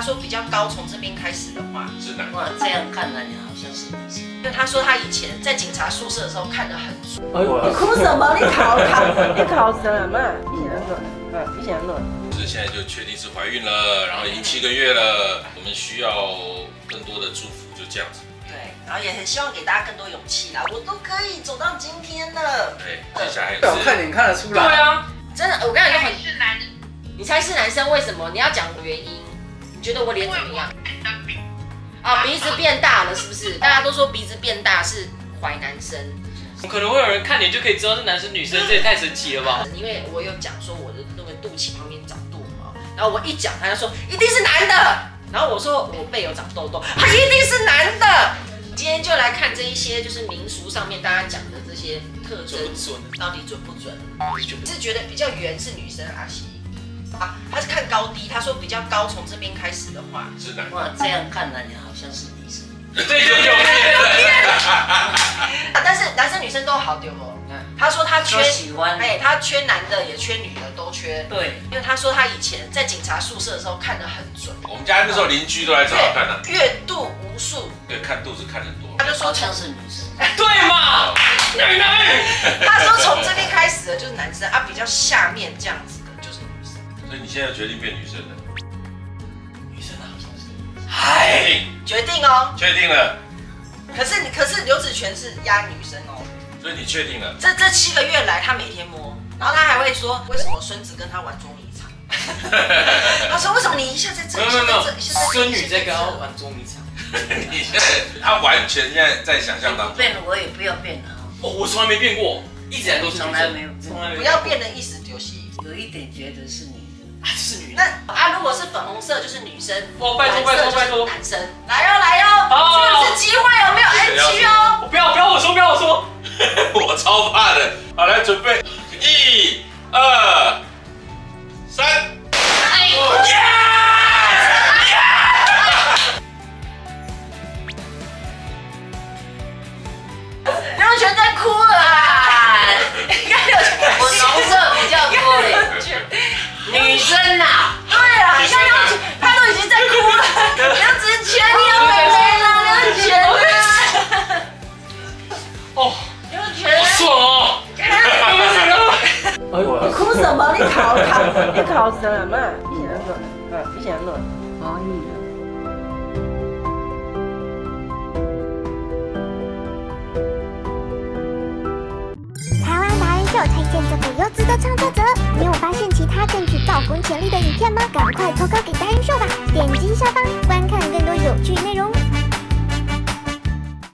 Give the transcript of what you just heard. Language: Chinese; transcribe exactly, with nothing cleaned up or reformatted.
说比较高，从这边开始的话是男。 哇，这样看来你好像是女生。 因为他说他以前在警察宿舍的时候看得很准。 你哭什么？你考考你考什么？一起来论，嗯，一起来论。 就是现在就确定是怀孕了，然后已经七个月了，我们需要更多的祝福，就这样子。 对，然后也很希望给大家更多勇气啦，我都可以走到今天了。 对，接下来是。 我看脸看得出来。 对啊， 真的，我跟你讲很。 是男， 你猜是男生？为什么？你要讲原因。你觉得我脸怎么样？啊，鼻子变大了，是不是？大家都说鼻子变大是怀男生。 可能会有人看脸就可以知道是男生女生，这也太神奇了吧？ 因为我有讲说我的那个肚脐旁边长痘毛，然后我一讲，他就说一定是男的，然后我说我背有长痘痘，他一定是男的。今天就来看这一些就是民俗上面大家讲的这些特征，到底准不准？是觉得比较圆是女生阿西。啊，他是看高低，他说比较高，从这边开始的话是男。 哇，这样看来你好像是女生。 对对对。 但是男生女生都好丢哦。他说他缺喜欢， 哎，他缺男的也缺女的，都缺。 对， 因为他说他以前在警察宿舍的时候看得很准。 我们家那时候邻居都来找他看的， 月度无数。 对，看肚子看很多。 他就说好像是女生。 对嘛？奶奶。 他说从这边开始的就是男生啊，比较下面这样子的就是女生。 所以你现在决定变女生了？ 女生啊，好像是。 嗨， 决定哦。 确定了。 可是你，可是刘子权是压女生哦。 所以你确定了？ 这这七个月来，他每天摸，然后他还会说，为什么孙子跟他玩捉迷藏？他说为什么你一下在这里， 没有没有， 孙女在跟他玩捉迷藏。 你现在他完全现在在想象当中。 变了，我也不要变了哦，我从来没变过，一直以来都是从来没有， 从来没有。 不要变的意思就是， 有一点觉得是女的， 啊，是女的。那啊，如果是粉红色就是女生， 哦，拜托拜托拜托， 男生来哟来哟，这是机会哦，没有 N G 哦。 不要不要我说不要我说。 我超怕的，好，来准备，一、二、三，哎呀！ 刘全在哭了啊！应该有我红色比较多嘞，女生呐， 对啊，你看刘他都已经在哭了，刘子权你有妹妹了，刘子权啊！ 哦。 好爽哦！ 你哭什么？你考考你考什么？一起来论，嗯，一起来论。可以了。 台湾达人秀推荐这个优质的创作者，你有发现其他更具爆红潜力的影片吗？赶快投稿给达人秀吧！点击下方观看更。